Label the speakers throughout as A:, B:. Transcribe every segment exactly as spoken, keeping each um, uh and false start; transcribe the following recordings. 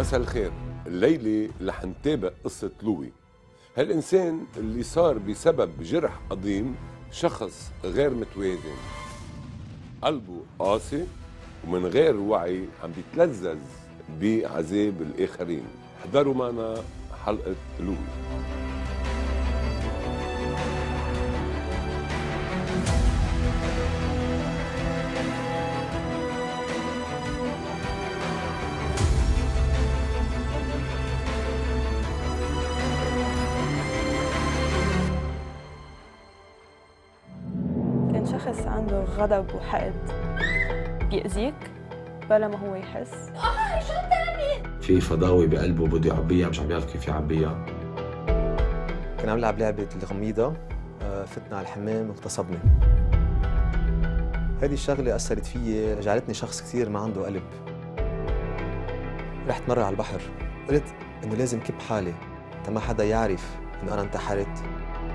A: مساء الخير. الليلة رح نتابع قصة لوي، هالإنسان اللي صار بسبب جرح عظيم، شخص غير متوازن، قلبه قاسي ومن غير وعي عم بيتلذذ بعذاب الآخرين. احضروا معنا حلقة لوي.
B: شخص عنده غضب وحقد بيأذيك بلا ما هو يحس.
C: اه شو بتعمل؟
D: في فضاوي بقلبه بده يعبيها مش عم بيعرف كيف يعبيها.
E: كنا عم نلعب لعبة الغميضة، فتنا على الحمام واغتصبني. هذه الشغلة أثرت فيي، جعلتني شخص كثير ما عنده قلب. رحت مرة على البحر، قلت إنه لازم كب حالي تا ما حدا يعرف إنه أنا انتحرت.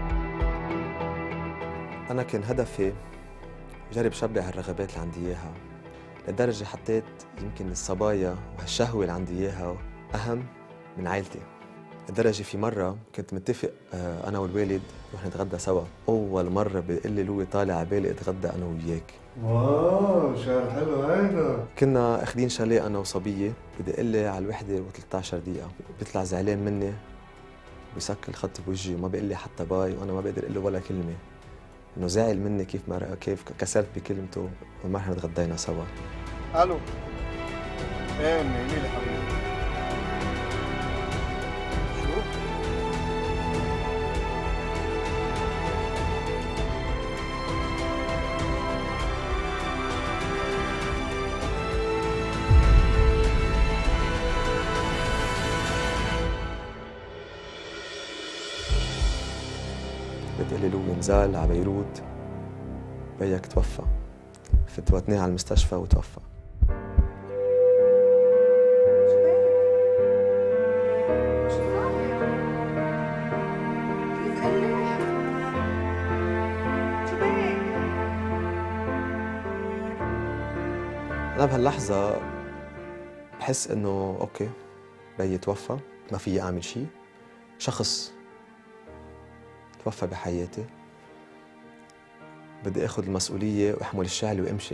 E: أنا كان هدفي جرب شبع هالرغبات اللي عندي إياها، لدرجة حطيت يمكن الصبايا وهالشهوة اللي عندي إياها أهم من عائلتي. لدرجة في مرة كنت متفق أنا والوالد نروح نتغدى سوا. أول مرة بيقول لي لوي طالع على بالي أتغدى أنا وياك.
F: واو شعر حلو هيدا.
E: كنا أخذين شاليه أنا وصبية، بدي أقول لي على الوحدة وثلاثة عشر دقيقة، بيطلع زعلان مني بيسكر الخط بوجهي وما بيقول لي حتى باي، وأنا ما بقدر أقول له ولا كلمة. انه زعل مني كيف ما كيف كسرت بكلمته وما رح نتغدينا سوا.
F: الو ايه مني لي حبيبي. شو؟
E: بتقول لي لوي نزال على بيروت، بيك توفى. فتوتناه على المستشفى وتوفى. أنا بهاللحظة بحس إنه أوكي بيي توفى، ما في أعمل شيء، شخص توفى بحياتي، بدي اخذ المسؤوليه واحمل الشعل وامشي.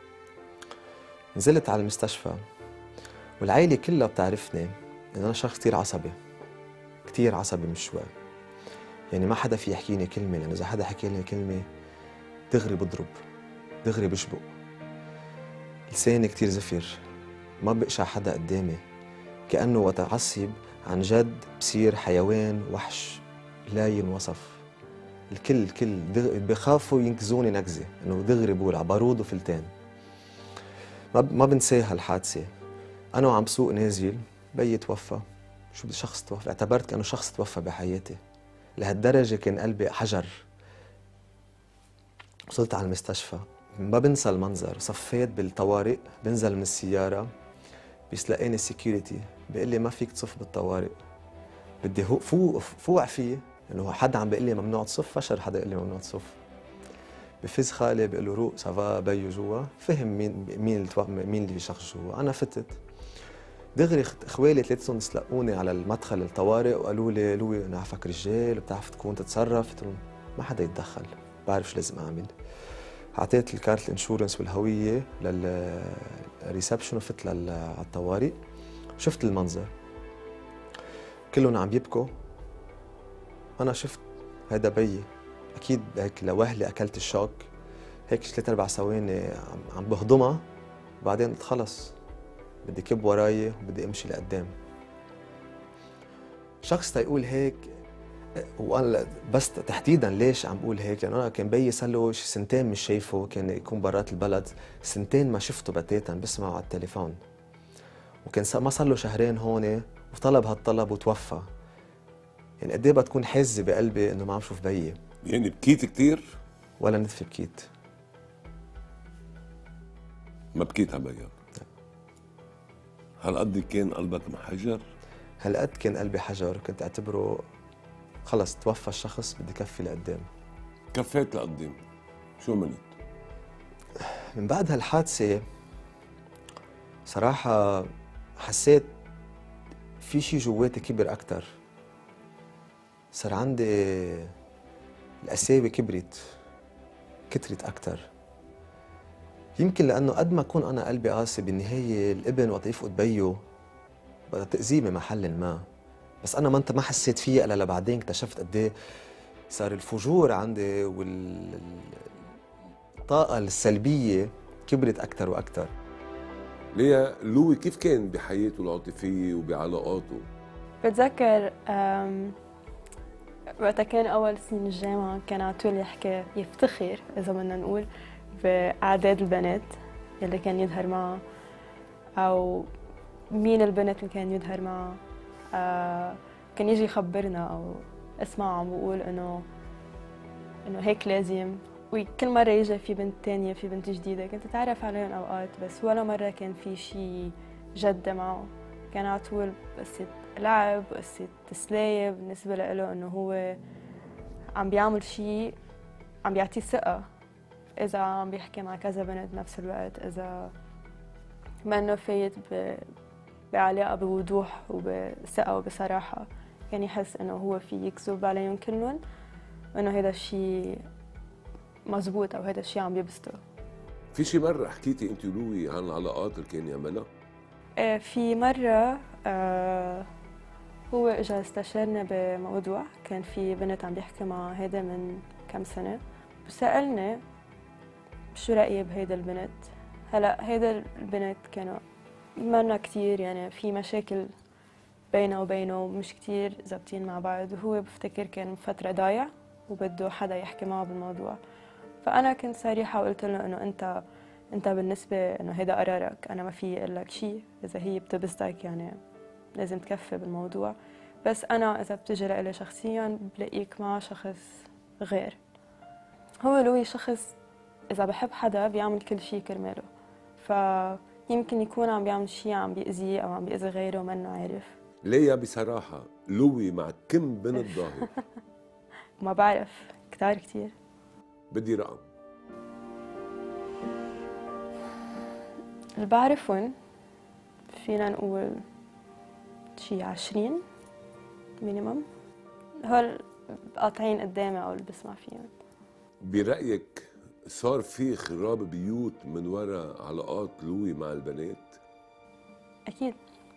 E: نزلت على المستشفى والعائله كلها بتعرفني انه انا شخص كثير عصبي، كثير عصبي مش شوي. يعني ما حدا في يحكيني كلمه، لانه اذا حدا حكى لي كلمه دغري بضرب، دغري بشبق. لساني كثير زفر، ما بقشع حدا قدامي، كانه وقت اعصب عن جد بصير حيوان وحش لا ينوصف. الكل الكل بخافوا ينكزوني نكزه، انه دغري بقول على بارود وفلتان. ما ما بنساها هالحادثه. انا وعم بسوق نازل، بيي توفى. شو بدي شخص توفى؟ اعتبرت كانه شخص توفى بحياتي. لهالدرجه كان قلبي حجر. وصلت على المستشفى، ما بنسى المنظر، صفيت بالطوارئ، بنزل من السياره بيسلقيني السكيورتي، بيقول لي ما فيك تصف بالطوارئ. بدي فوق فوق فيه، انه حدا عم بيقول لي ممنوع تصف، فشر حدا يقول لي ممنوع تصف. بفز خالي بيقول له روق سافا بيو جوا، فهم مين مين اللي مين اللي بشخص جوا. انا فتت دغري، اخوالي ثلاثتهم سلقوني على المدخل الطوارئ وقالوا لي لوي انا عارفك رجال وبتعرف تكون تتصرف. قلت لهم ما حدا يتدخل، بعرف شو لازم اعمل. اعطيت الكارت الانشورنس والهويه للريسبشن وفت على الطوارئ. شفت المنظر، كلهم عم يبكوا. أنا شفت هيدا بيي، أكيد هيك لوهلي أكلت الشوك، هيك ثلاث أربع ثواني عم بهضمها، وبعدين قلت خلص بدي كب وراي وبدي أمشي لقدام. شخص تيقول هيك، وأنا بس تحديداً ليش عم بقول هيك؟ لأنه أنا كان بيي صار له شي سنتين مش شايفه، كان يكون برات البلد، سنتين ما شفته بتاتا، بسمعه على التليفون. وكان ما صار له شهرين هون وطلب هالطلب وتوفى. يعني قد ايه بتكون حازه بقلبي انه ما عم شوف بيي.
A: يعني بكيت كثير؟
E: ولا نتفه بكيت.
A: ما بكيت على بيك؟ هالقد كان قلبك محجر؟
E: هالقد كان قلبي حجر، كنت اعتبره خلص توفى الشخص، بدي كفي لقدام.
A: كفيت لقدام، شو عملت؟
E: من بعد هالحادثة صراحة حسيت في شي جواتي كبر أكتر. صار عندي القساوة كبرت، كترت أكتر. يمكن لأنه قد ما أكون أنا قلبي قاسي، بالنهاية الابن وقت يفقد بيه بدها تأذيه بمحل ما، بس أنا ما أنت ما حسيت فيها إلا لبعدين اكتشفت قد إيه صار الفجور عندي والطاقة السلبية كبرت أكتر وأكتر.
A: ليا، لوي كيف كان بحياته العاطفية وبعلاقاته؟
B: بتذكر وقتها كان أول سنين الجامعة كان على طول يحكي يفتخر إذا بدنا نقول بأعداد البنات اللي كان يظهر معها، أو مين البنت اللي كان يظهر معها. آه كان يجي يخبرنا أو اسمع عم بقول إنه إنه هيك لازم، وكل مرة يجي في بنت تانية، في بنت جديدة كنت أتعرف عليهم أوقات، بس ولا مرة كان في شي جد معه. كان على طول قصة لعب، قصة تسلاية بالنسبة له، إنه هو عم بيعمل شي عم بيعطيه ثقة إذا عم بيحكي مع كذا بنت بنفس الوقت، إذا ما إنه فايت بعلاقة بوضوح وبثقة وبصراحة، كان يحس إنه هو في يكذب عليهم كلهم، وإنه هذا الشيء مزبوط أو هذا الشيء عم بيبسطه.
A: في شي مرة حكيتي أنت ولوي عن العلاقات اللي كان يعملها؟
B: آه في مرة آه هو إجا استشارنا بموضوع، كان في بنت عم بيحكي مع هيدا من كم سنة، وسألني شو رأيي بهيدا البنت. هلا هيدا البنت كانوا منا كتير، يعني في مشاكل بينه وبينه مش كتير زابطين مع بعض، وهو بفتكر كان فترة ضايع وبده حدا يحكي معه بالموضوع. فأنا كنت صريحة وقلت له إنه أنت أنت بالنسبة إنه هيدا قرارك، أنا ما في أقول لك شيء، إذا هي بتبسطك يعني لازم تكفي بالموضوع، بس أنا إذا بتجي لإلي شخصياً بلاقيك مع شخص غير. هو لوي شخص إذا بحب حدا بيعمل كل شيء كرماله، فيمكن يكون عم بيعمل شيء عم بيأذيه أو عم بيأذي غيره ومنه عارف.
A: ليا بصراحة لوي مع كم بنت ظاهر؟
B: ما بعرف، كتار كتير.
A: بدي رقم.
B: اللي بعرفهم فينا نقول شي عشرين مينيمم، هول قاطعين قدامي أو اللي بسمع فيهم.
A: برأيك صار في خراب بيوت من وراء علاقات لوي مع البنات؟
B: أكيد.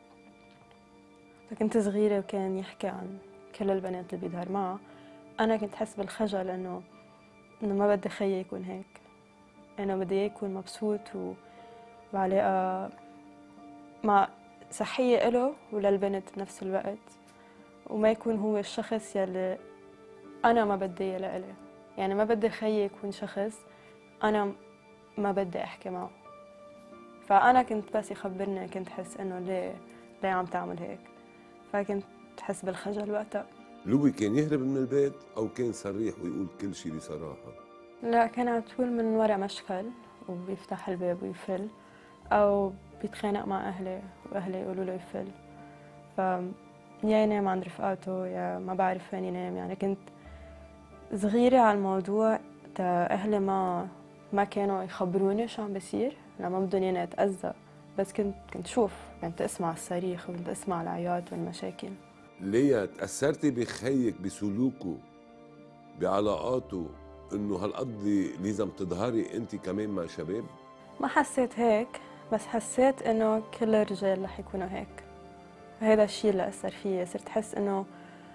B: كنت صغيرة وكان يحكي عن كل البنات اللي بيظهر معها، أنا كنت حس بالخجل إنه إنه ما بدي خيي يكون هيك، أنا بدي إياه يكون مبسوط و... وعلاقة مع صحية إله وللبنت بنفس الوقت، وما يكون هو الشخص يلي أنا ما بدي إياه لإلي. يعني ما بدي خيي يكون شخص أنا ما بدي أحكي معه. فأنا كنت بس يخبرني كنت حس إنه ليه ليه عم تعمل هيك، فكنت حس بالخجل وقتها.
A: لوي كان يهرب من البيت أو كان صريح ويقول كل شيء بصراحة؟
B: لا، كان على طول من وراء مشكل وبيفتح الباب ويفل، أو بيتخانق مع أهلي وأهلي يقولوا له يفل، ف يا ينام عند رفقاته يا ما بعرف وين ينام. يعني كنت صغيرة على الموضوع، تا أهلي ما ما كانوا يخبروني شو عم بيصير لما بدهم ياني أتأذى، بس كنت كنت شوف، كنت أسمع الصريخ وكنت أسمع العياط والمشاكل.
A: ليا تأثرتي بخيك بسلوكه بعلاقاته إنه هالقضي لازم تظهري أنت كمان مع شباب؟
B: ما حسيت هيك، بس حسيت إنه كل الرجال رح يكونوا هيك. هذا الشيء اللي أثر فيي، صرت أحس إنه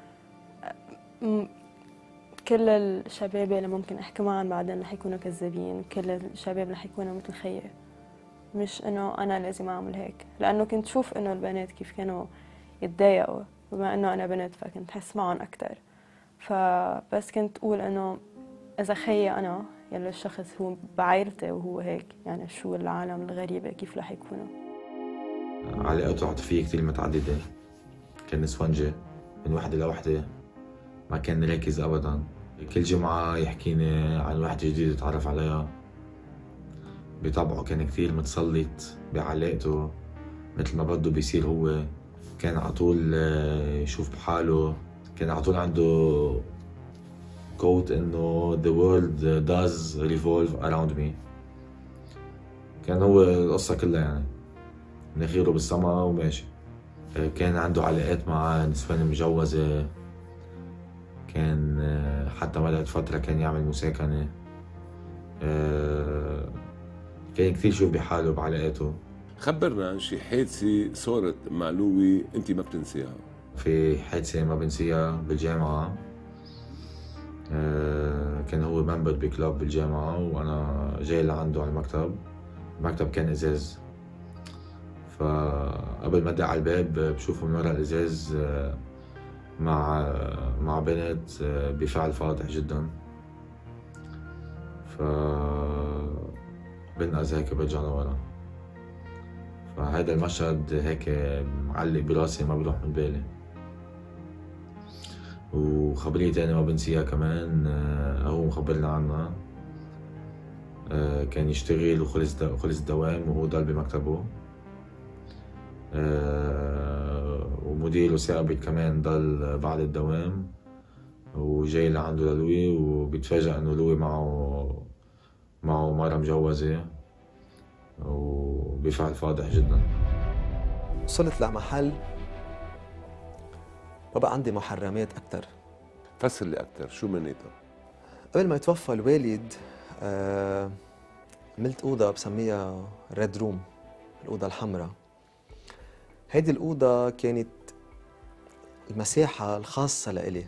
B: كل الشباب اللي ممكن أحكي معهم بعدين رح يكونوا كذابين، كل الشباب رح يكونوا مثل خيي، مش إنه أنا لازم أعمل هيك. لأنه كنت شوف إنه البنات كيف كانوا يتضايقوا بما إنه أنا بنت، فكنت حس معهم أكتر. فبس كنت أقول إنه إذا خيي أنا يلي الشخص هو بعائلتي وهو هيك، يعني شو العالم الغريبة كيف رح يكونوا.
D: علاقاته العاطفية كتير متعددة، كان نسونجة من وحدة لوحدة، ما كان راكز أبداً. كل جمعة يحكيني عن واحدة جديدة اتعرف عليها. بطبعه كان كتير متسلط بعلاقته، مثل ما بده بيصير هو. كان على طول يشوف بحاله، كان على طول عنده كوت إنه the world does revolve around me. كان هو القصة كلها يعني مناخيره بالسما وماشي. كان عنده علاقات مع نسوان مجوزة، كان حتى مرقت فترة كان يعمل مساكنة، كان كثير يشوف بحاله بعلاقاته.
A: خبرنا عن شي حادثة صارت مع لوي انت ما بتنسيها.
D: في حادثة ما بنسيها بالجامعة، كان هو ممبر بكلاب بالجامعة وأنا جاي لعنده على المكتب، المكتب كان إزاز، فقبل ما أدق على الباب بشوفه من ورا الإزاز مع مع بنت بفعل فاضح جدا، ف بنقز هيك برجع لورا. فهذا المشهد هيك معلق براسي ما بروح من بالي. وخبرية تانية ما بنسيها كمان، هو مخبرنا عنها، كان يشتغل وخلص خلص الدوام وهو ضل بمكتبه، ومديره ثابت كمان ضل بعد الدوام وجاي لعنده للوي، وبيتفاجأ انه لوي معه معه مرة مجوزة وبفعل فاضح جدا.
E: وصلت لمحل ما بقى عندي محرمات أكتر.
A: فسر لي أكتر شو معناتها؟
E: قبل ما يتوفى الوالد آه، عملت أوضة بسميها ريد روم، الأوضة الحمراء. هيدي الأوضة كانت المساحة الخاصة لإلي،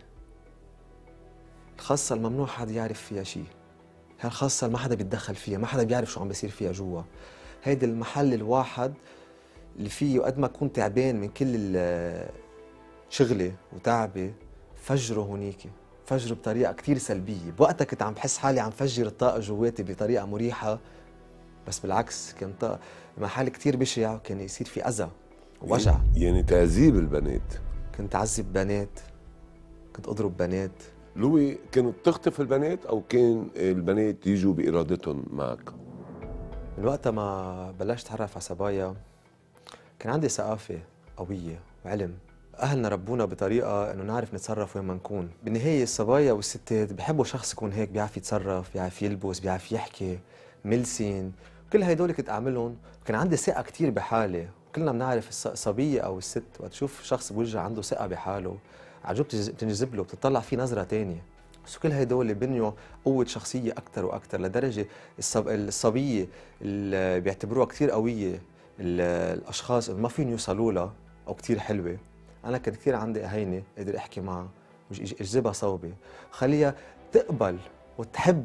E: الخاصة الممنوع حدا يعرف فيها شيء، هي الخاصة اللي ما حدا بيتدخل فيها، ما حدا بيعرف شو عم بيصير فيها جوا. هيدي المحل الواحد اللي فيه قد ما كنت تعبان من كل شغلي وتعبي فجره هونيك، فجره بطريقة كتير سلبية. بوقتها كنت عم بحس حالي عم فجر الطاقة جواتي بطريقة مريحة، بس بالعكس كان طاقة محل كتير بشع، كان يصير في أذى ووجع.
A: يعني تعذيب البنات.
E: كنت أعذب بنات، كنت أضرب بنات.
A: لوي كانت تخطف البنات أو كان البنات يجوا بإرادتهم معك؟
E: من وقتها ما بلشت أتعرف على صبايا كان عندي ثقافة قوية وعلم. أهلنا ربونا بطريقة إنه نعرف نتصرف وين ما نكون. بالنهاية الصبايا والستات بحبوا شخص يكون هيك بيعرف يتصرف، بيعرف يلبس، بيعرف يحكي، ملسين. كل هدول كنت أعملهم، وكان عندي ثقة كتير بحالي. كلنا بنعرف الصبية أو الست وقت تشوف شخص بوجه عنده ثقة بحاله عجوب بتنجذب له، بتطلع فيه نظرة تانية. بس كل هدول بنيوا قوة شخصية أكتر وأكتر، لدرجة الصب... الصبية اللي بيعتبروها كتير قوية الأشخاص اللي ما فيهم يوصلوا لها أو كتير حلوة، أنا كان كثير عندي هينة قدر أحكي معها وأجذبها صوبي، خليها تقبل وتحب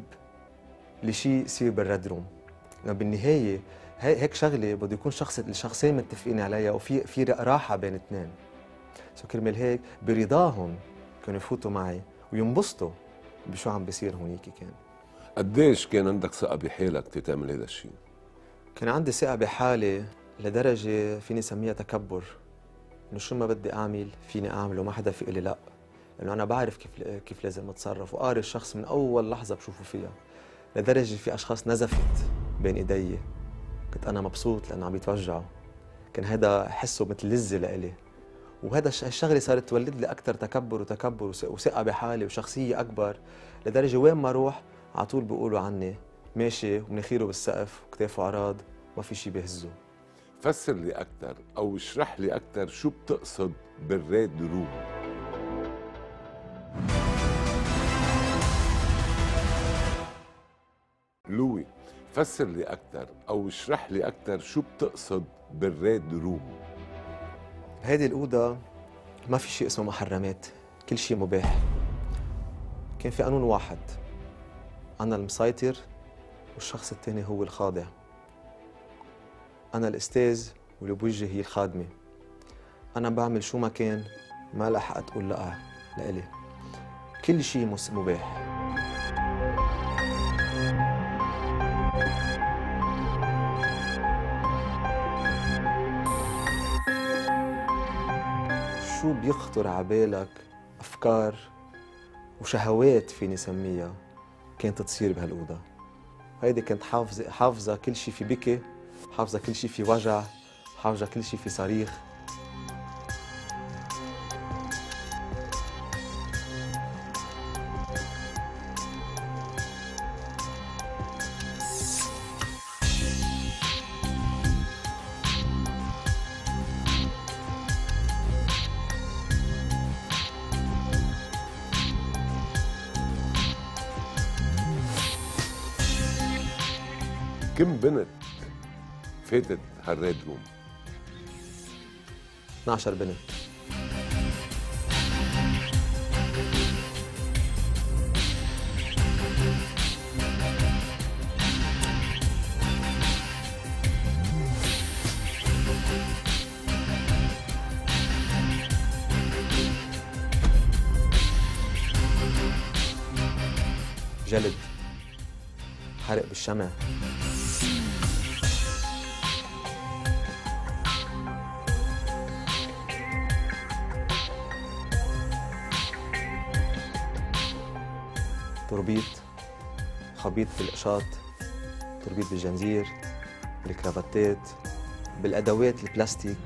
E: لشيء يصير بالريد روم. لأن بالنهاية هيك شغلة بده يكون شخص الشخصين متفقين عليها وفي في راحة بين اثنين. سو كرمال هيك برضاهم كانوا يفوتوا معي وينبسطوا بشو عم بيصير هونيك. كان
A: قديش كان عندك ثقة بحالك تتعمل هذا الشيء؟
E: كان عندي ثقة بحالي لدرجة فيني سميها تكبر، انه شو ما بدي اعمل فيني اعمله، ما حدا في لي لا، لانه انا بعرف كيف كيف لازم اتصرف وقاري الشخص من اول لحظة بشوفه فيها. لدرجة في اشخاص نزفت بين ايدي كنت انا مبسوط لانه عم يتوجعوا، كان هذا حسه مثل لذة لإلي. وهذا الشغله صارت تولد لي اكثر تكبر وتكبر وثقه بحالي وشخصيه اكبر، لدرجه وين ما اروح على طول بيقولوا عني ماشي ومناخيره بالسقف وكتافه عراض ما في شيء بيهزه.
A: فسر لي اكثر او اشرح لي اكثر شو بتقصد بالريد روم؟ لوي فسر لي اكثر او اشرح لي اكثر شو بتقصد بالريد روم؟
E: هذه الأوضة ما في شيء اسمه محرمات، كل شيء مباح. كان في قانون واحد، أنا المسيطر والشخص الثاني هو الخاضع. أنا الأستاذ واللي بوجهي هي الخادمة. أنا بعمل شو ما كان، ما لها حق تقول لا لإلي. كل شيء مباح. شو بيخطر عبالك أفكار وشهوات فيني سميها كانت تصير بهالأوضة. هيدي كانت حافظة حافظة كل شيء في بكي، حافظة كل شيء في وجع، حافظة كل شيء في صريخ.
A: كم بنت فاتت هالريد روم؟
E: اثنعش بنت. جلد، حرق بالشمع، تربيط، خبيط بالقشاط، تربيط بالجنزير، بالكرافتات، بالأدوات البلاستيك.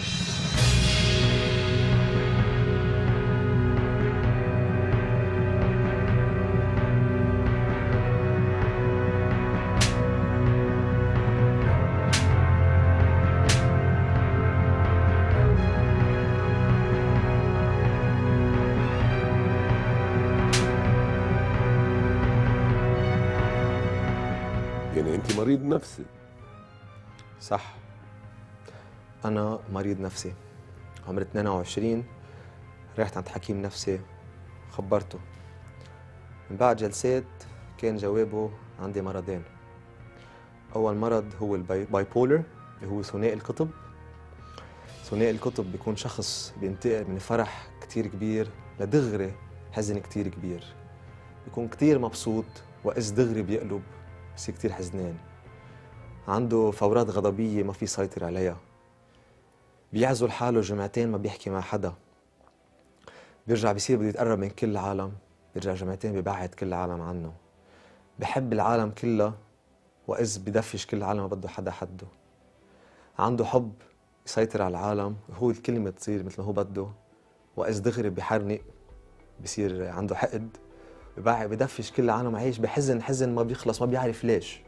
A: يعني انت مريض نفسي.
E: صح، أنا مريض نفسي. عمري اثنين وعشرين رحت عند حكيم نفسي، خبرته. من بعد جلسات كان جوابه عندي مرضين. أول مرض هو الباي بولر اللي هو ثنائي القطب. ثنائي القطب بيكون شخص بينتقل من فرح كتير كبير لدغري حزن كتير كبير. بيكون كتير مبسوط وإذ دغري بيقلب بصير كتير حزنان. عنده فورات غضبية ما في سيطر عليها. بيعزل حاله جمعتين ما بيحكي مع حدا. بيرجع بيصير بده يتقرب من كل العالم، بيرجع جمعتين بيبعد كل العالم عنه. بحب العالم كلها وإذ بدفش كل العالم ما بده حدا حده. عنده حب يسيطر على العالم، هو الكلمة تصير مثل ما هو بده، وإذ دغري بيحرنق، بصير عنده حقد، ببعد بدفش كل العالم، عايش بحزن حزن ما بيخلص، ما بيعرف ليش.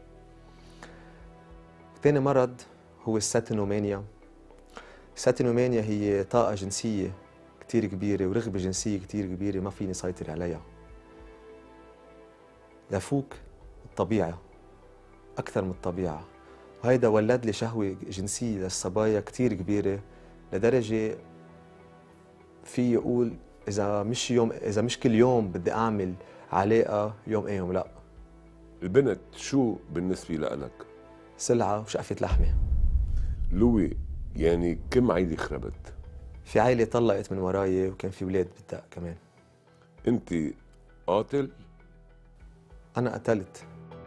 E: تاني مرض هو الساتينومانيا. الساتينومانيا هي طاقة جنسية كتير كبيرة ورغبة جنسية كتير كبيرة ما فيني سيطر عليها. لفوق الطبيعة أكثر من الطبيعة. وهيدا ولد لي شهوة جنسية للصبايا كتير كبيرة لدرجة في يقول إذا مش يوم إذا مش كل يوم بدي أعمل علاقة يوم إيه يوم لأ.
A: البنت شو بالنسبة لك؟
E: سلعة وشقفة لحمة.
A: لوي، يعني كم عيلة خربت؟
E: في عائلة طلقت من وراي وكان في ولاد بالدق كمان.
A: أنت قاتل؟
E: أنا قتلت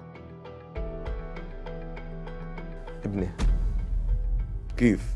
E: ابني.
A: كيف؟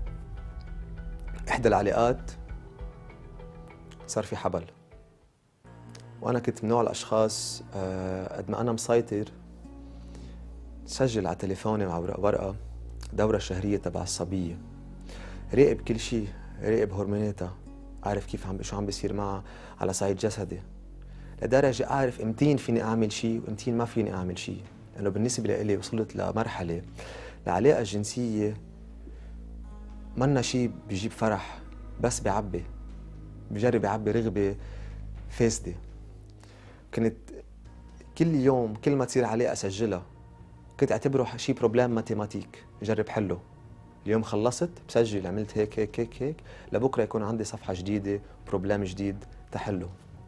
E: إحدى العلاقات صار في حبل، وأنا كنت من نوع الأشخاص قد ما أنا مسيطر سجل على تليفوني مع ورقة دورة شهرية تبع الصبية، راقب كل شيء، راقب هرموناتها، أعرف كيف عم شو عم بيصير معها على صعيد جسدي، لدرجة أعرف إمتين فيني أعمل شيء وإمتين ما فيني أعمل شيء، لأنه بالنسبة لي وصلت لمرحلة العلاقة الجنسية منا شيء بيجيب فرح، بس بعبي بجرب يعبي رغبة فاسدة. كنت كل يوم كل ما تصير علاقة أسجلها، كنت أعتبره شيء بروبلام ماتيماتيك جرب حله. اليوم خلصت بسجل عملت هيك هيك هيك هيك لبكرة يكون عندي صفحة جديدة بروبلام جديد تحله.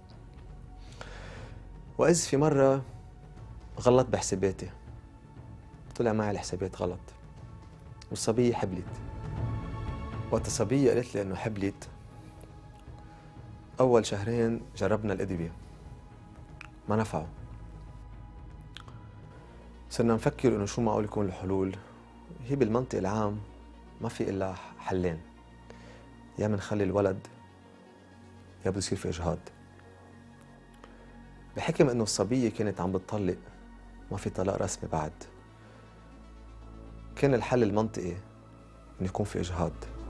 E: وإذ في مرة غلط بحساباتي، طلع معي الحسابات غلط والصبية حبلت. وقت الصبية قالت لي إنه حبلت، أول شهرين جربنا الأدوية ما نفعوا. صرنا نفكر إنه شو معقول يكون الحلول. هي بالمنطق العام ما في إلا حلين، يا منخلي الولد يا بده يصير في إجهاض. بحكم إنه الصبية كانت عم بتطلق ما في طلاق رسمي بعد، كان الحل المنطقي إنه يكون في إجهاض.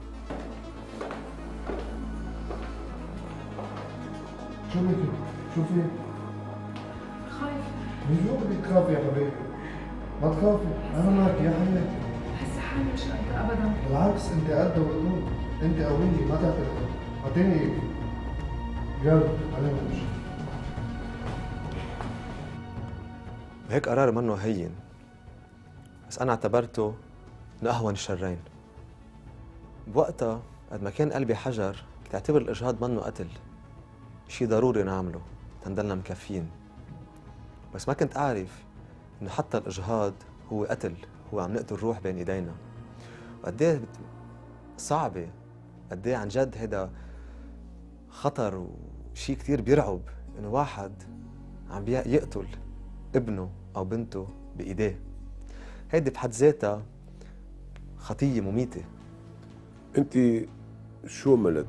F: شو بك؟ شو في؟
C: خايفة.
F: من شو بدك تخافي يا حبيبي؟ ما تخافي، أنا معك يا حبيبي.
C: بحس حالي مش قادرة أبدا.
F: بالعكس أنت قد وقدود، أنت قوية ما تعترف. أعطيني إيدي. يلا علينا نمشي.
E: وهيك قرار منه هين، بس أنا اعتبرته من أهون الشرين. بوقتها قد ما كان قلبي حجر كنت أعتبر الإجهاض منه قتل، شيء ضروري نعمله تنضلنا مكفين. بس ما كنت أعرف إنه حتى الإجهاض هو قتل، هو عم نقتل روح بين إيدينا. وقد إيه صعبة، قد إيه عن جد هيدا خطر وشيء كثير بيرعب إنه واحد عم يقتل ابنه أو بنته بإيديه. هيدي بحد ذاتها خطية مميتة.
A: أنت شو عملت؟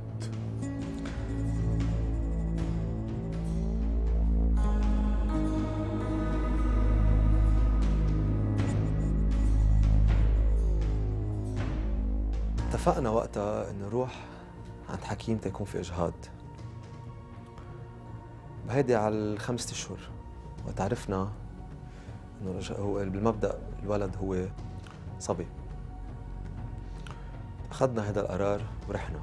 E: اتفقنا وقتها إنه نروح عند حكيم تيكون في إجهاض. بهيدي على الخمسة أشهر وقت عرفنا إنه هو بالمبدأ الولد هو صبي. أخذنا هذا القرار ورحنا.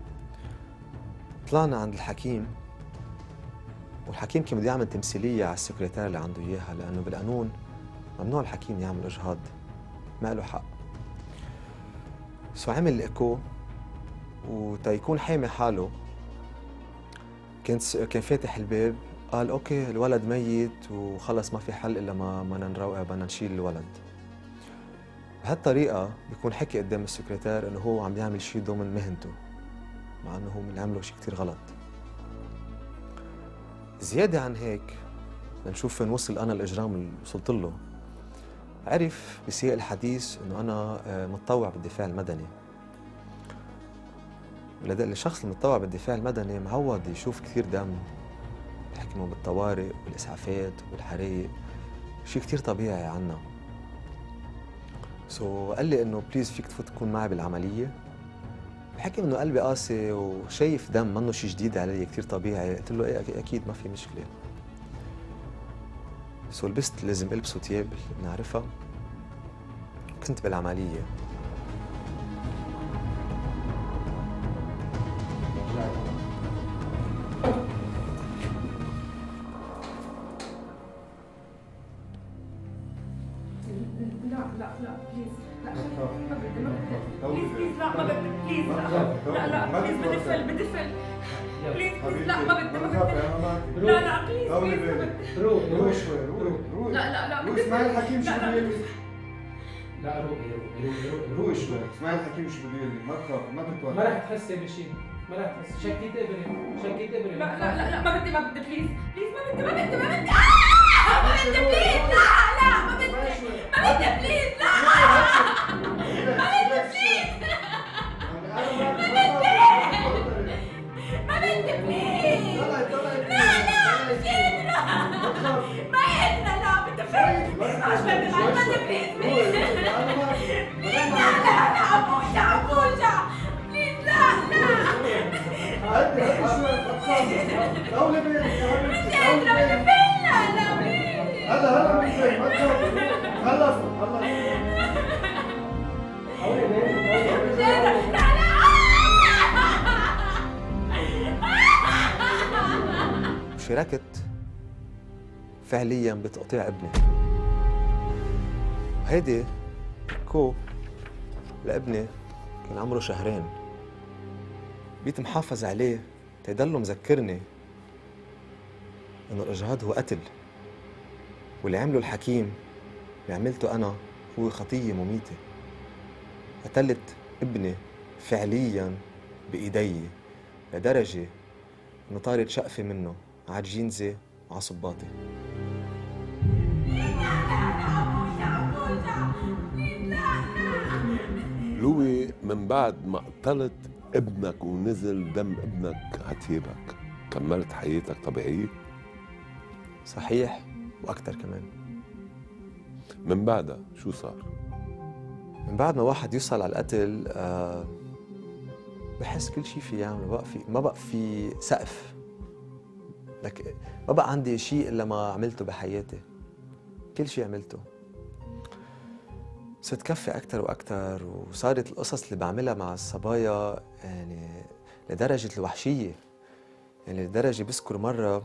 E: طلعنا عند الحكيم، والحكيم كان بده يعمل تمثيلية على السكرتير اللي عنده إياها، لأنه بالقانون ممنوع الحكيم يعمل إجهاض، ما له حق. سو عمل الإيكو، وتيكون حامي حاله كان كان فاتح الباب، قال أوكي الولد ميت وخلص ما في حل إلا ما بدنا نروق بدنا نشيل الولد. بهالطريقة بيكون حكي قدام السكرتير إنه هو عم يعمل شيء ضمن مهنته، مع إنه هو اللي عمله شيء كثير غلط. زيادة عن هيك لنشوف فين وصل أنا الإجرام اللي وصلت له. عرف بسياق الحديث إنه أنا متطوع بالدفاع المدني. الشخص المتطوع بالدفاع المدني معود يشوف كثير دم، بحكمه بالطوارئ والإسعافات والحرايق، شيء كثير طبيعي عنا. سو قال لي إنه بليز فيك تفوت تكون معي بالعملية. بحكم إنه قلبي قاسي وشايف دم منه شيء جديد علي كثير طبيعي، قلت له إيه أكيد ما في مشكلة. سو لبست لازم ألبسه ثياب اللي بنعرفها. كنت بالعملية.
C: لا لا لا بليز لا ما بدي ما بدي بليز بليز لا ما بدي بليز لا لا لا بليز بدي فل بدي فل بليز بليز لا ما بدي ما بدي لا لا بليز بليز
F: روح روح شوي روح روح
C: لا لا لا
F: روح اسمعي الحكيم شو بده يقول.
G: لا روقي روقي
F: روح شوي اسمعي الحكيم شو بده يقول، ما تخافي ما تتوتري.
G: ما رح تحسي بشيء، ما رح تحسي. شكيت ابري شكيت ابري
C: لا لا لا لا ما بدي ما بدي بليز بليز ما بدي ما بدي ما بدي ما بدي بليز لا لا ما بدي ما بدي بليز لا ما بدي بليز ما بدي بليز لا لا مش قادرة ما قادرة لا بدي فل مش بدي ما بدي بليز بليز لا لا لا أبوجع أبوجع بليز لا لا
F: هدي هدي شوي ما تخافي. طولي بالك يا حبيبتي.
C: مش قادرة بدي فل لا لا بليز
F: هلا هلا بنفل ما تخافي. هلا هلا
G: حولي بالك
C: مش قادرة لا لا
E: شاركت فعليا بتقطيع ابني. هيدي كو لابني كان عمره شهرين. بيت محافظ عليه تيضله مذكرني انه الاجهاض هو قتل، واللي عمله الحكيم اللي عملته انا هو خطيه مميته. قتلت ابني فعليا بايدي لدرجه انه طارت شقفه منه على جينزي وعلى صباطي.
A: لوي، من بعد ما قتلت ابنك ونزل دم ابنك على ثيابك، كملت حياتك طبيعية؟
E: صحيح واكثر كمان.
A: من بعدها شو صار؟
E: من بعد ما واحد يوصل على القتل آه بحس كل شيء في يعمله، بقى في ما بقى في سقف. لك ما بقى عندي شيء الا ما عملته بحياتي. كل شيء عملته. صرت كفي اكثر واكثر، وصارت القصص اللي بعملها مع الصبايا يعني لدرجه الوحشيه. يعني لدرجه بذكر مره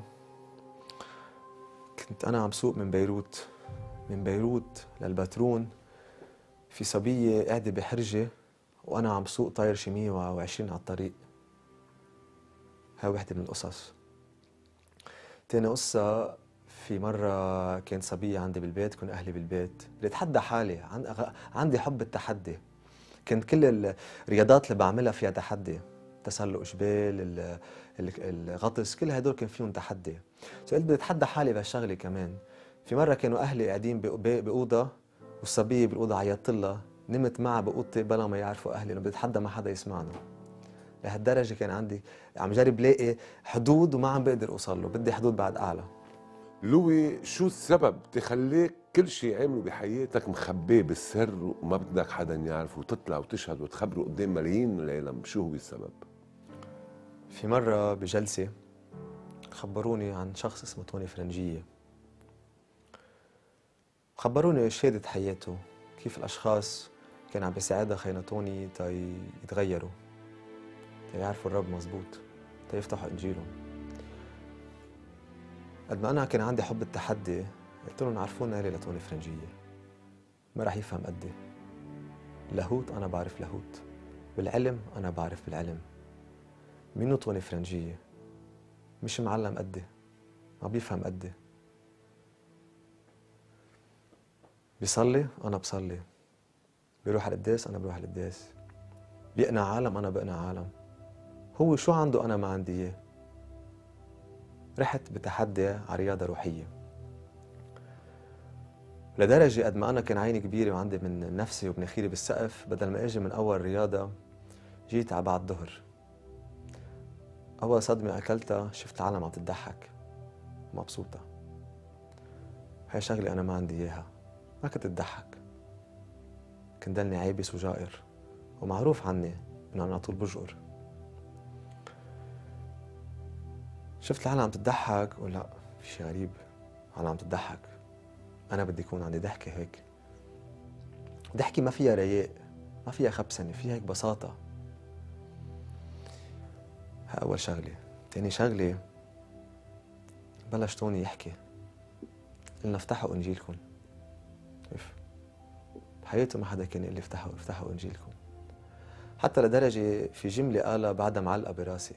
E: كنت انا عم سوق من بيروت من بيروت للبترون، في صبية قاعدة بحرجة وأنا عم بسوق طاير شي مية وعشرين على الطريق. هاي وحدة من القصص. تاني قصة، في مرة كانت صبية عندي بالبيت، كون أهلي بالبيت، بدي أتحدى حالي، عندي حب التحدي. كنت كل الرياضات اللي بعملها فيها تحدي، تسلق جبال، الغطس، كل هدول كان فيهم تحدي. فقلت بدي أتحدى حالي بهالشغلة كمان. في مرة كانوا أهلي قاعدين بأوضة والصبية بالأوضة عيطت لها، نمت معها بأوضتي بلا ما يعرفوا أهلي، إنه بدي أتحدى ما حدا يسمعنا. لهالدرجة كان عندي عم جرب لاقي حدود وما عم بقدر أوصل له، بدي حدود بعد أعلى.
A: لوي، شو السبب تخليك كل شيء عمله بحياتك مخبيه بالسر وما بدك حدا يعرف، وتطلع وتشهد وتخبره قدام ملايين العالم؟ شو هو السبب؟
E: في مرة بجلسة خبروني عن شخص اسمه توني فرنجية. خبروني شهادة حياته، كيف الأشخاص كان عم بيساعدها خينا توني تا يتغيروا، تا يعرفوا الرب مزبوط، تا يفتحوا إنجيلهم. قد ما أنا كان عندي حب التحدي، قلت لهم عرفونا لي لتوني فرنجية، ما راح يفهم قدي. لاهوت أنا بعرف لاهوت، بالعلم أنا بعرف بالعلم. مينو توني فرنجية؟ مش معلم قدي، ما بيفهم قدي. بيصلي أنا بصلي، بيروح القداس أنا بروح القداس، بيقنع عالم أنا بقنع عالم. هو شو عنده أنا ما عندي إياه؟ رحت بتحدي على رياضة روحية، لدرجة قد ما أنا كان عيني كبيرة وعندي من نفسي وبنخيلي بالسقف، بدل ما أجي من أول رياضة جيت على بعد ظهر. أول صدمة أكلتها شفت العالم عم تضحك مبسوطة. هاي شغلة أنا ما عندي إياها، ما كنت أضحك، كنت دلني عابس وجائر، ومعروف عني إنه أنا على طول بجقر. شفت العالم عم تضحك ولا في شيء غريب، العالم عم تضحك، أنا بدي يكون عندي ضحكة هيك، ضحكة ما فيها رياء، ما فيها خبسنة، فيها هيك بساطة. ها أول شغلة. تاني شغلة، بلش توني يحكي، قلنا افتحوا إنجيلكم. بحياته ما حدا كان يقول لي افتحوا افتحوا إنجيلكم، حتى لدرجة في جملة قالها بعدها معلقة براسي.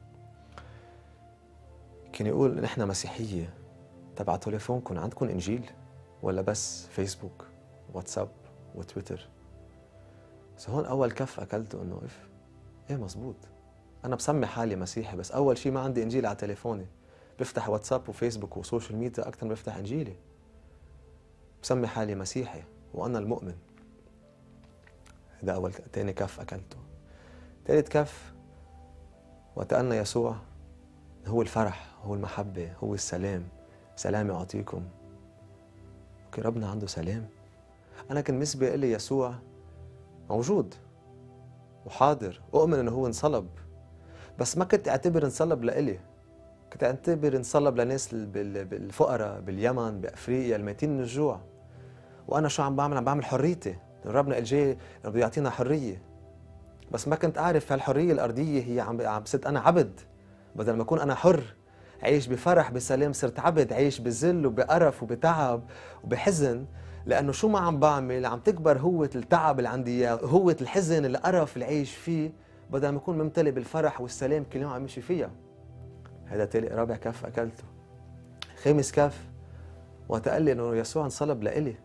E: كان يقول نحن مسيحية، تبع تليفونكم عندكم إنجيل ولا بس فيسبوك واتساب وتويتر؟ بس هون أول كف أكلته إنه إف إيه مزبوط، أنا بسمي حالي مسيحي، بس أول شيء ما عندي إنجيل على تليفوني، بفتح واتساب وفيسبوك وسوشيال ميديا أكثر ما بفتح إنجيلي. بسمي حالي مسيحي وأنا المؤمن. هذا أول. تاني كف أكلته. ثالث كف، وتأنى يسوع هو الفرح، هو المحبة، هو السلام، سلامي أعطيكم. اوكي، ربنا عنده سلام. أنا كان بالنسبة لي يسوع موجود وحاضر، أؤمن إنه هو انصلب، بس ما كنت أعتبر انصلب لإلي، كنت أعتبر انصلب لناس الفقراء باليمن بأفريقيا الميتين من الجوع. وأنا شو عم بعمل؟ عم بعمل حريتي، ربنا الجاي بده يعطينا حرية، بس ما كنت أعرف هالحرية الأرضية هي عم عم صرت أنا عبد. بدل ما أكون أنا حر عايش بفرح بسلام، صرت عبد عايش بذل وبقرف وبتعب وبحزن، لأنه شو ما عم بعمل عم تكبر هوة التعب اللي عندي إياه، هوة الحزن القرف اللي عايش فيه، بدل ما أكون ممتلئ بالفرح والسلام كل يوم عم يمشي فيها. هذا تالي رابع كف أكلته. خامس كف، وقت قال لي إنه يسوع انصلب لإلي،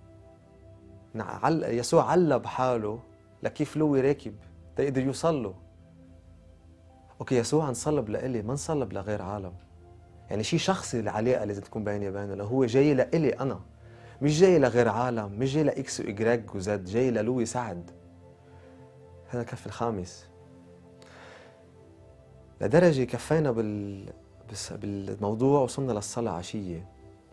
E: يسوع علب حاله لكيف لوي راكب تقدر يوصل له. اوكي، يسوع انصلب لإلي، ما انصلب لغير عالم. يعني شيء شخصي، العلاقه لازم تكون بيني وبينه، لأنه هو جاي لإلي انا، مش جاي لغير عالم، مش جاي لاكس واجريج وزد، جاي للوي سعد. هذا الكف الخامس. لدرجه كفينا بال بالموضوع وصلنا للصلاه عشيه.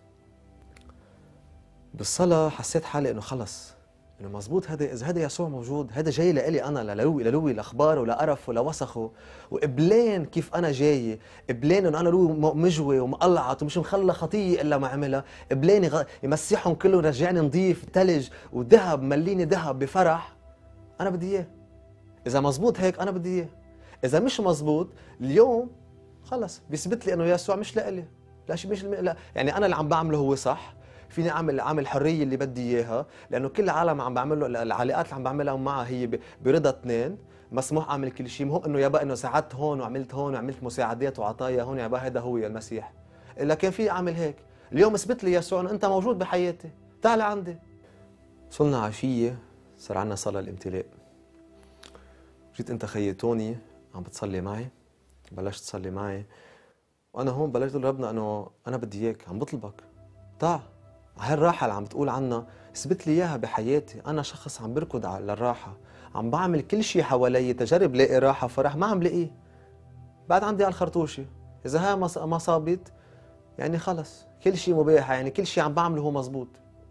E: بالصلاه حسيت حالي انه خلص، انه مزبوط، هذا اذا هذا يسوع موجود، هذا جاي لإلي انا، للوي للوي لاخباره ولقرفه لوسخه، وقبلان كيف انا جاي، قبلان انه انا لوي مجوي ومقلعط ومش مخلى خطيه الا ما عملها، قبلان يغ... يمسحهم كلهم، رجعني نظيف ثلج وذهب، مليني ذهب بفرح. انا بدي اياه. اذا مزبوط هيك انا بدي اياه. اذا مش مزبوط اليوم خلص بيثبت لي انه يسوع مش لإلي، لا شيء مش لا، يعني انا اللي عم بعمله هو صح، فيني اعمل اعمل حريه اللي بدي اياها، لانه كل العالم عم بعمله، العلاقات اللي عم بعملها معها هي برضا اثنين، مسموح اعمل كل شيء. مو انه يابا انه ساعدت هون وعملت هون وعملت مساعدات وعطايا هون، يابا هذا هو المسيح. الا كان في اعمل هيك. اليوم اثبت لي يسوع انه انت موجود بحياتي، تعال عندي. وصلنا عشيه صار عندنا صلاه الامتلاء. جيت انت خيتوني عم بتصلي معي، بلشت تصلي معي، وانا هون بلشت اقول ربنا انه انا بدي اياك، عم بطلبك تعال هالراحه اللي عم بتقول عنها اثبت لي اياها بحياتي. انا شخص عم بركض على الراحه، عم بعمل كل شيء حوالي تجرب لاقي راحه فرح، ما عم لاقيه. بعد عندي على الخرطوشه، اذا هاي ما صابت يعني خلص كل شيء مباح، يعني كل شيء عم بعمله هو مزبوط.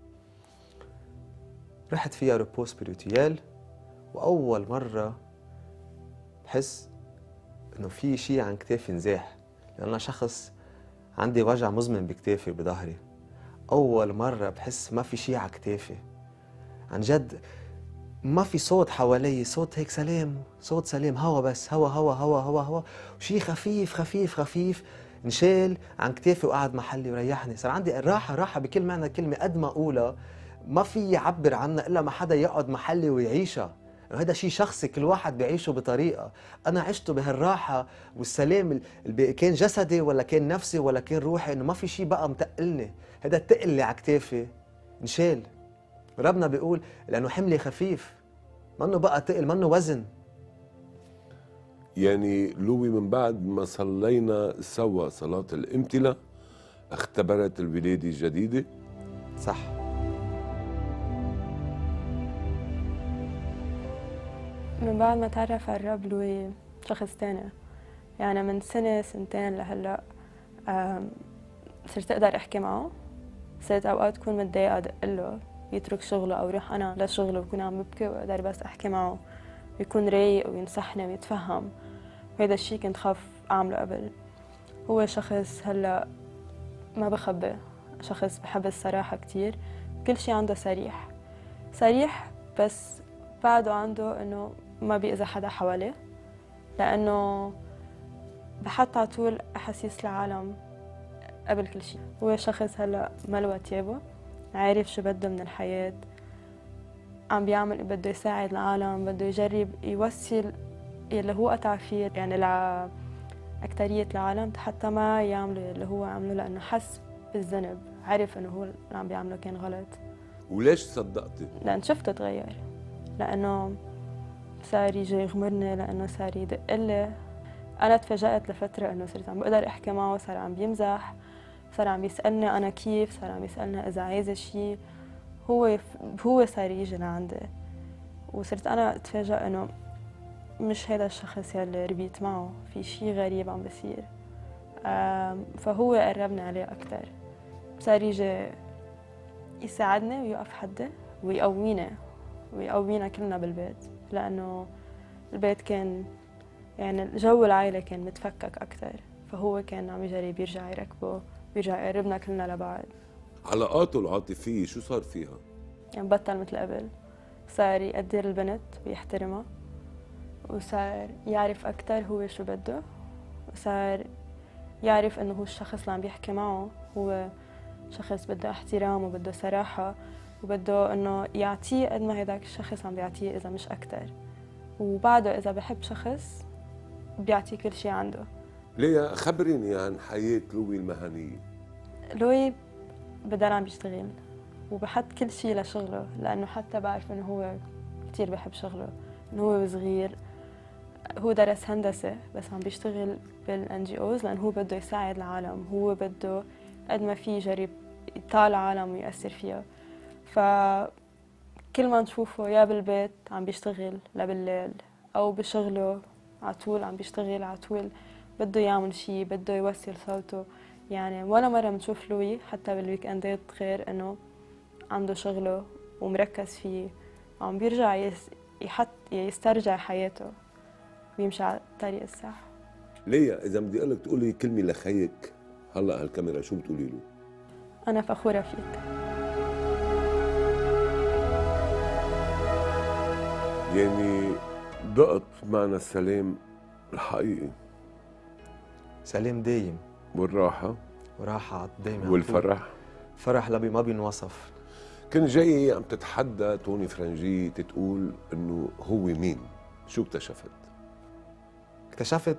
E: رحت فيها ريبو سبيريتويال، واول مره بحس انه في شيء عن كتافي نزاح، لأن أنا شخص عندي وجع مزمن بكتافي بظهري. أول مرة بحس ما في شيء على كتافي عن جد، ما في صوت حوالي، صوت هيك سلام، صوت سلام، هوا بس، هوا هوا هوا هوا هوا، وشيء خفيف خفيف خفيف انشال عن كتافي وقعد محلي وريحني. صار عندي راحة، راحة بكل معنى الكلمة، قد ما أقولها ما في يعبر عنها إلا ما حدا يقعد محلي ويعيشها. هذا شيء شخصي، كل واحد بيعيشه بطريقة. أنا عشته بهالراحة والسلام اللي كان جسدي ولا كان نفسي ولا كان روحي، إنه ما في شيء بقى متقلني. هذا التقل اللي على كتافي انشال. ربنا بيقول لأنه حملي خفيف، منه بقى تقل، منه وزن.
A: يعني لوي من بعد ما صلينا سوا صلاة الامتلاء اختبرت الولادة الجديدة؟
E: صح.
B: من بعد ما تعرف على الرب لوي شخص تاني. يعني من سنة سنتين لهلا صرت أقدر أحكي معه. صرت أوقات أكون متضايقة أدق له يترك شغله أو روح أنا لشغله وبكون عم ببكي وأقدر بس أحكي معه ويكون رايق وينصحني ويتفهم. وهذا الشيء كنت خاف أعمله قبل. هو شخص هلا ما بخبي، شخص بحب الصراحة كتير، كل شيء عنده صريح صريح، بس بعده عنده إنه ما بيأذى حدا حواليه، لأنه بحط على طول أحاسيس العالم قبل كل شيء. هو شخص هلا ملوى تيابه، عارف شو بده من الحياة، عم بيعمل بده يساعد العالم، بده يجرب يوصل اللي هو قطع فيه يعني لأكترية العالم حتى ما يعملوا اللي هو عمله، لأنه حس بالذنب، عارف إنه هو اللي عم بيعمله كان غلط.
A: وليش صدقتي؟
B: لأن شفته تغير، لأنه صار يجي يغمرني، لأنه صار يدق لي. أنا تفاجأت لفترة إنه صرت عم بقدر أحكي معه، صار عم بيمزح، صار عم يسألني أنا كيف، صار عم يسألني إذا عايزة شيء، هو هو صار يجي لعندي. وصرت أنا أتفاجأ إنه مش هذا الشخص يلي ربيت معه، في شيء غريب عم بصير. فهو قربني عليه أكتر، صار يجي يساعدني ويقف حدي ويقويني ويقوينا كلنا بالبيت، لأنه البيت كان يعني جو العائلة كان متفكك أكتر، فهو كان عم يجرب يرجع يركبه ويرجع يقربنا كلنا لبعض.
A: علاقاته العاطفية شو صار فيها؟
B: يعني بطل مثل قبل، صار يقدر البنت ويحترمها، وصار يعرف أكتر هو شو بده، وصار يعرف إنه هو الشخص اللي عم بيحكي معه هو شخص بده احترام وبده صراحة، وبده إنه يعطيه قد ما هذاك الشخص عم بيعطيه إذا مش أكتر. وبعده إذا بحب شخص بيعطيه كل شيء عنده.
A: ليا خبريني عن حياة لوي المهنية.
B: لوي بضل عم بيشتغل وبحط كل شيء لشغله، لأنه حتى بعرف إنه هو كتير بحب شغله. إنه هو صغير هو درس هندسة بس عم بيشتغل بالان جي اوز، لأنه هو بده يساعد العالم، هو بده قد ما فيه يجرب يطالع العالم ويأثر فيها. فكل ما نشوفه يا بالبيت عم بيشتغل لا بالليل أو بشغله على طول عم بيشتغل، على طول بده يعمل شيء، بده يوصل صوته. يعني ولا مرة بنشوف لوي حتى بالويكندات غير إنه عنده شغله ومركز فيه، عم بيرجع يس يحط يسترجع حياته ويمشي على الطريق الصح.
A: ليا إذا بدي أقول لك تقولي كلمة لخيك هلا هالكاميرا شو بتقولي له؟
B: أنا فخورة فيك.
A: يعني ضقت معنى السلام الحقيقي،
E: سلام دايم
A: والراحة
E: وراحة دايما،
A: والفرح
E: فرح لبي ما بينوصف.
A: كنت جاي عم تتحدى توني فرنجي تقول انه هو مين؟ شو اكتشفت؟
E: اكتشفت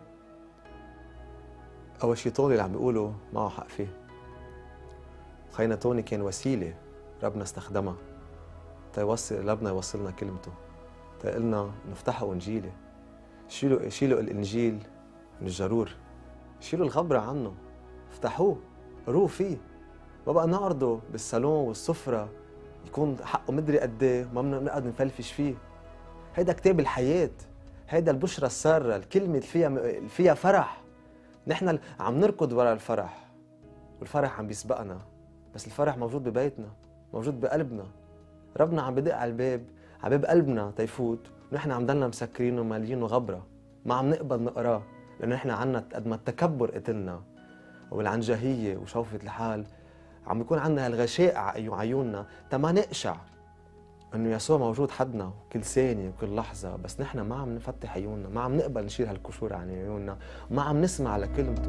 E: اول شيء توني اللي عم بيقولوا معه حق فيه. خينا توني كان وسيله ربنا استخدمها تيوصل ربنا يوصلنا كلمته، تقلنا نفتحوا انجيله. شيلوا شيلوا الانجيل من الجرور، شيلوا الغبره عنه، افتحوه قروه فيه. ما بقى نعرضه بالصالون والسفره يكون حقه مدري قد ايه ما بنقعد نفلفش فيه. هيدا كتاب الحياه، هيدا البشرى الساره، الكلمه اللي فيها اللي فيها فرح. نحن عم نركض ورا الفرح والفرح عم بيسبقنا، بس الفرح موجود ببيتنا، موجود بقلبنا. ربنا عم بدق على الباب، على باب قلبنا تيفوت، ونحن عم ضلنا مسكرين وماليين غبره، ما عم نقبل نقراه، لانه نحن عنا قد ما التكبر قتلنا والعنجهيه وشوفة الحال، عم بيكون عندنا هالغشاء على عيوننا تما نقشع انه يسوع موجود حدنا كل ثانيه وكل لحظه، بس نحن ما عم نفتح عيوننا، ما عم نقبل نشيل هالكشور عن عيوننا، ما عم نسمع لكلمته.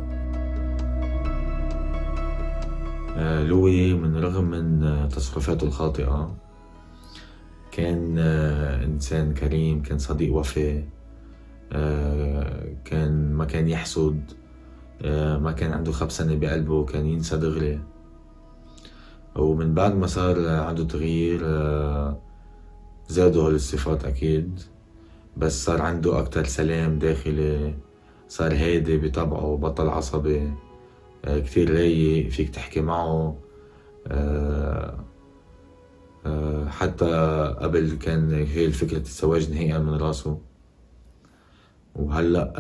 D: لوي من رغم من تصرفاته الخاطئة كان إنسان كريم، كان صديق وفي، كان ما كان يحسد، ما كان عنده خبثنة بقلبه، كان ينسى دغري. ومن بعد ما صار عنده تغيير زادوا هالصفات أكيد، بس صار عنده أكتر سلام داخلي، صار هادي بطبعه، بطل عصبي، كتير رايق، فيك تحكي معه. حتى قبل كان هي الفكرة الزواج نهائيا من راسه، وهلأ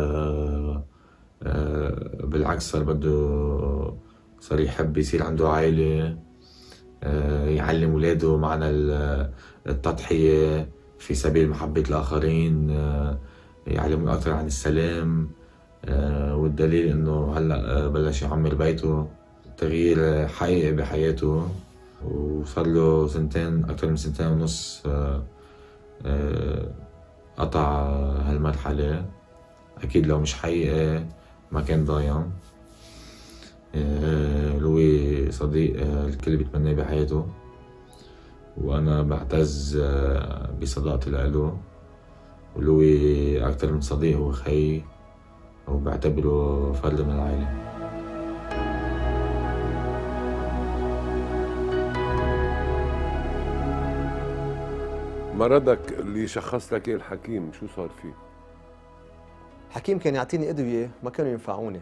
D: بالعكس صار بده، صار يحب يصير عنده عائلة، يعلم اولاده معنى التضحية في سبيل محبة الآخرين، يعلمهم أكثر عن السلام. والدليل إنه هلأ بلش يعمر بيته، تغيير حقيقي بحياته، وصار له سنتين، أكثر من سنتين ونص قطع هالمرحلة. أكيد لو مش حقيقي ما كان ضايع. لوي صديق الكل بيتمناه بحياته، وأنا بعتز بصداقتي له. ولوي أكثر من صديق، هو خي، وبعتبره فرد من العائلة.
A: مرضك اللي شخص لك الحكيم شو صار فيه؟
E: الحكيم كان يعطيني أدوية ما كانوا ينفعوني،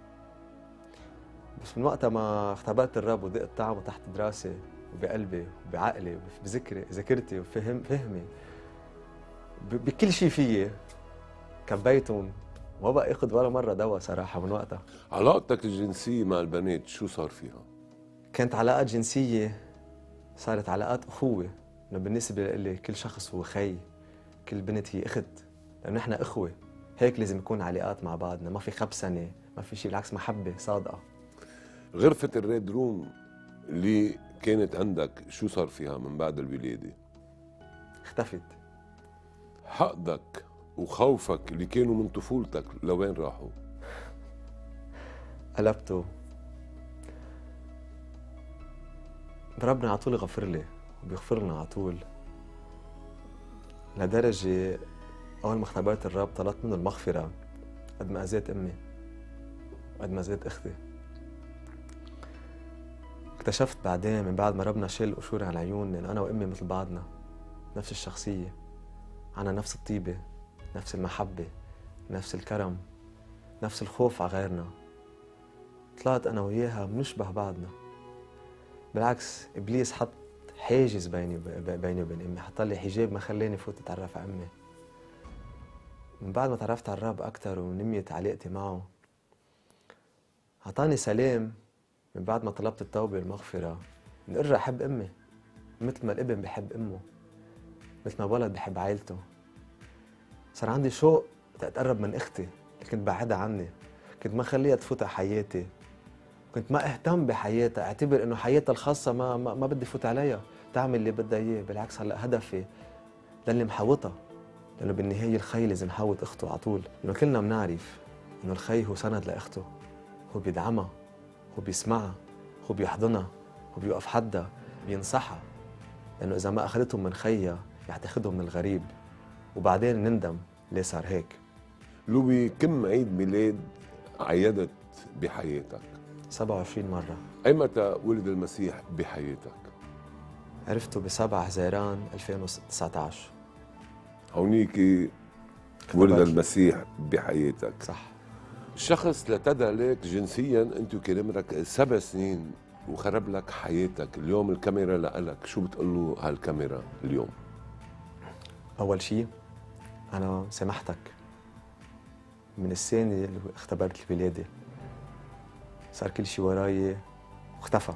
E: بس من وقتها ما اختبأت الرب ودقت طعمه تحت دراسي وبقلبي وبعقلي وبذكري ذاكرتي وفهم فهمي بكل شيء فيي، كبيتهم وما بقى اخذ ولا مره دواء صراحه. من وقتها
A: علاقتك الجنسيه مع البنات شو صار فيها؟
E: كانت علاقات جنسيه، صارت علاقات اخوه، انه بالنسبه لي كل شخص هو خي، كل بنت هي اخت، لانه نحن اخوه، هيك لازم يكون علاقات مع بعضنا، ما في خبثنه، ما في شيء، بالعكس محبه صادقه.
A: غرفه الريد روم اللي كانت عندك شو صار فيها من بعد الولاده؟
E: اختفت.
A: حقدك وخوفك اللي كانوا من طفولتك لوين راحوا؟
E: قلبته. ربنا على طول يغفر لي وبيغفر لنا على طول، لدرجة أول ما اختبرت الرب طلبت منه المغفرة قد ما أذيت أمي وقد ما أذيت أختي. اكتشفت بعدين من بعد ما ربنا شال القشور على العيون إن أنا وأمي مثل بعضنا، نفس الشخصية، عنا نفس الطيبة، نفس المحبة، نفس الكرم، نفس الخوف على غيرنا. طلعت أنا وياها بنشبه بعضنا. بالعكس إبليس حط حاجز بيني بيني وبين أمي، حط لي حجاب ما خلاني فوت أتعرف على أمي. من بعد ما تعرفت على الرب أكثر ونميت علاقتي معه، أعطاني سلام. من بعد ما طلبت التوبة والمغفرة إني أرجع أحب أمي مثل ما الابن بحب أمه، مثل ما الولد بحب عائلته. صار عندي شوق تقرب من أختي اللي كنت بعدها عني، كنت ما خليها تفوت على حياتي، كنت ما اهتم بحياتها، اعتبر انه حياتها الخاصه ما ما, ما بدي فوت عليها، تعمل اللي بدها اياه. بالعكس هلا هدفي للي محوطها، لانه بالنهايه الخي لازم يحوط اخته على طول، لانه كلنا بنعرف انه الخي هو سند لاخته، هو بيدعمها، هو بيسمعها، هو بيحضنها، وبيوقف حدا بينصحها انه اذا ما اخذتهم من خيها يعتخذهم من الغريب، وبعدين نندم ليه صار هيك.
A: لوبي، كم عيد ميلاد عيدت بحياتك؟
E: سبعة وعشرين مرة.
A: أي متى ولد المسيح بحياتك؟
E: عرفته بسبعة حزيران ألفين وتسعة عشر.
A: هونيك ولد المسيح بحياتك.
E: صح.
A: الشخص لتدى لك جنسيا انت كان عمرك سبع سنين وخرب لك حياتك، اليوم الكاميرا لك، شو بتقول له هالكاميرا اليوم؟
E: أول شيء أنا سامحتك من الثانية اللي اختبرت الولادة، صار كل شيء وراي واختفى،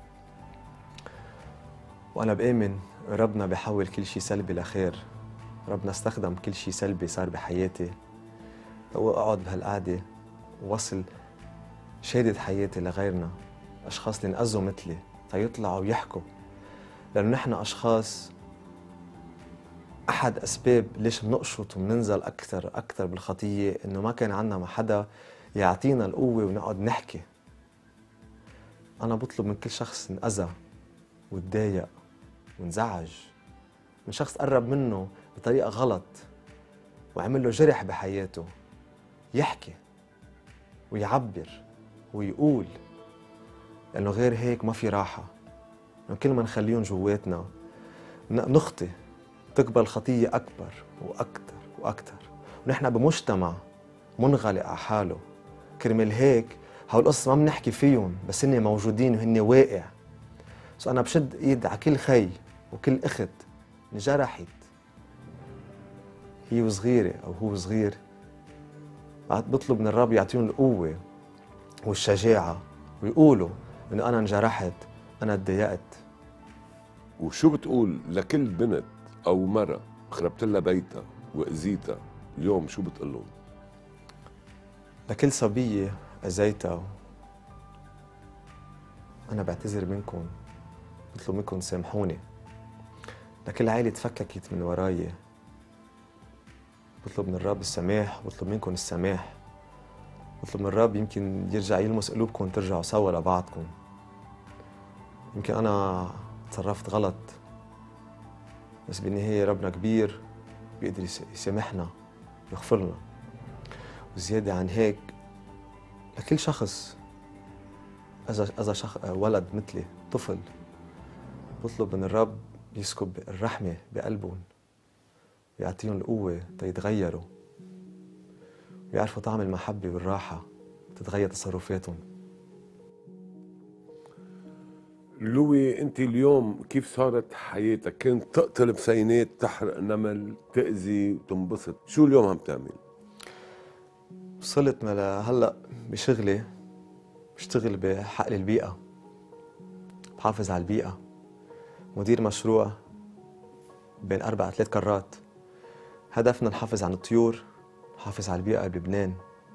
E: وأنا بآمن ربنا بيحول كل شيء سلبي لخير. ربنا استخدم كل شيء سلبي صار بحياتي وأقعد بهالقعدة ووصل شهادة حياتي لغيرنا، أشخاص اللي انأذوا مثلي تيطلعوا ويحكوا، لأنه نحن أشخاص أحد أسباب ليش بنقشط وبننزل أكثر أكثر بالخطية إنه ما كان عندنا حدا يعطينا القوة ونقعد نحكي. أنا بطلب من كل شخص انأذى وتضايق وانزعج من شخص قرب منه بطريقة غلط وعمل له جرح بحياته يحكي ويعبر ويقول، لأنه غير هيك ما في راحة. لأنه كل ما نخليهم جواتنا نخطي تقبل خطية أكبر وأكثر وأكثر، ونحن بمجتمع منغلق على حاله. كرمال هيك هول القصص ما بنحكي فيهم، بس هن موجودين وهن واقع. بس أنا بشد إيد على كل خي وكل أخت انجرحت هي وصغيرة أو هو صغير، بطلب من الرب يعطيهم القوة والشجاعة ويقولوا إنه أنا انجرحت، أنا تضايقت.
A: وشو بتقول لكل بنت أو مرة خربت لها بيتها وأذيتها اليوم، شو بتقول لهم؟
E: لكل صبية أذيتها أنا بعتذر منكم، بطلب منكم تسامحوني. لكل عائلة تفككت من وراي بطلب من الرب السماح، بطلب منكم السماح، بطلب من الرب يمكن يرجع يلمس قلوبكم ترجعوا سوا لبعضكم. يمكن أنا تصرفت غلط، بس بالنهاية ربنا كبير بيقدر يسامحنا ويغفرنا. وزيادة عن هيك لكل شخص أذى أذى شخص ولد مثلي طفل، بطلب من الرب يسكب الرحمة بقلبهم ويعطيهم القوة تيتغيروا ويعرفوا طعم المحبة والراحة تتغير تصرفاتهم.
A: لوي، انت اليوم كيف صارت حياتك؟ كنت تقتل بسينات، تحرق نمل، تأذي وتنبسط، شو اليوم عم تعمل؟
E: وصلت هلا بشغلي بشتغل بحقل البيئة، بحافظ على البيئة، مدير مشروع بين أربع ثلاث كرات. هدفنا نحافظ على الطيور، نحافظ على البيئة بلبنان.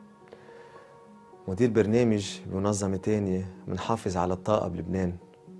E: مدير برنامج بمنظمة تانية بنحافظ على الطاقة بلبنان.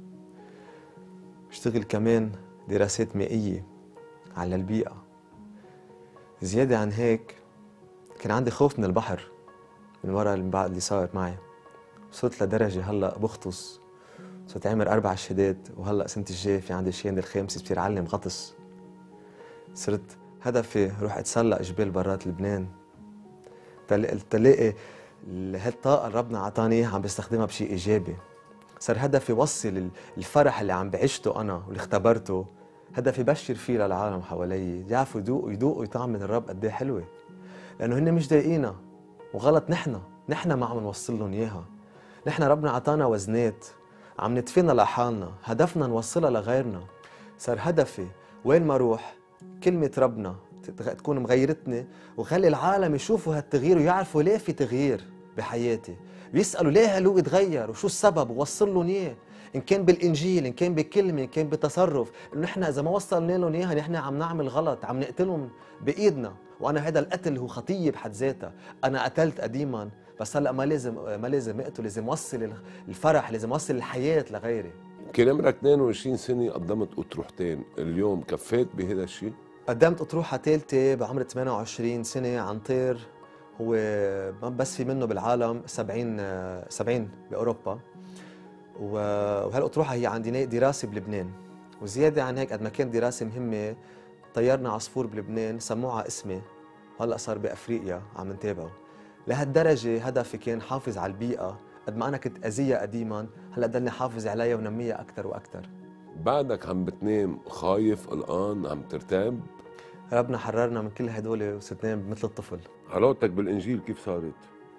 E: بشتغل كمان دراسات مائية على البيئة. زيادة عن هيك كان عندي خوف من البحر من وراء اللي صار معي. وصلت لدرجة هلا بغطس، صرت عامر أربع شهادات، وهلا السنة الجاية في عندي الشهادة الخامسة بصير أعلم غطس. صرت هدفي روح أتسلق جبال برات لبنان، تلاقي هالطاقة اللي ربنا عطاني عم بستخدمها بشيء إيجابي. صار هدفي وصل الفرح اللي عم بعيشته أنا واللي اختبرته، هدفي بشر فيه للعالم حوالي يعرفوا يذوقوا يذوقوا طعم من الرب قد ايه حلوة، لأنه هن مش ضايقينا وغلط. نحن نحن ما عم نوصل لهم إياها. نحن ربنا عطانا وزنات عم ندفنها لحالنا، هدفنا نوصلها لغيرنا. صار هدفي وين ما اروح كلمة ربنا تكون مغيرتني وخلي العالم يشوفوا هالتغيير ويعرفوا ليه في تغيير بحياتي، ويسألوا ليه هلو اتغير وشو السبب، ووصل لهم اياه، ان كان بالانجيل، ان كان بكلمه، ان كان بتصرف. انه نحن اذا ما وصلنا لهم اياها نحن عم نعمل غلط، عم نقتلهم بايدنا. وانا هذا القتل هو خطيه بحد ذاتها. انا قتلت قديما، بس هلا ما لازم ما لازم اقتل، لازم اوصل الفرح، لازم اوصل الحياه لغيري.
A: كان عمرك اثنين وعشرين سنة، قدمت أطروحتين، اليوم كفيت بهذا الشيء؟
E: قدمت أطروحة ثالثة بعمر ثمانية وعشرين سنة عن طير، هو بس في منه بالعالم سبعين سبعين بأوروبا. وهالأطروحة هي عن دراسة بلبنان، وزيادة عن هيك قد ما كانت دراسة مهمة طيرنا عصفور بلبنان سموها اسمي، هلا صار بأفريقيا عم نتابعه. لهالدرجة هدفي كان حافظ على البيئة، قد ما أنا كنت أذية قديما هلا ضلني حافظ عليها ونميها أكثر وأكثر.
A: بعدك عم بتنام خايف قلقان عم ترتاب؟
E: ربنا حررنا من كل هدول وصرت نام مثل الطفل.
A: علاقتك بالإنجيل كيف صارت؟